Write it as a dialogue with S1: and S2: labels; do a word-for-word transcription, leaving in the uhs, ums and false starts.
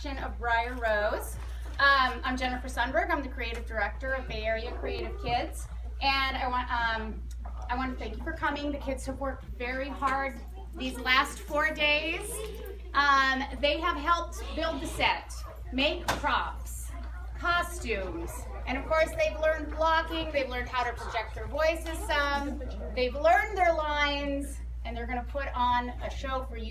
S1: production of Briar Rose. Um, I'm Jennifer Sundberg. I'm the creative director of Bay Area Creative Kids, and I want um, I want to thank you for coming. The kids have worked very hard these last four days. Um, they have helped build the set, make props, costumes, and of course they've learned blocking. They've learned how to project their voices some. They've learned their lines, and they're going to put on a show for you.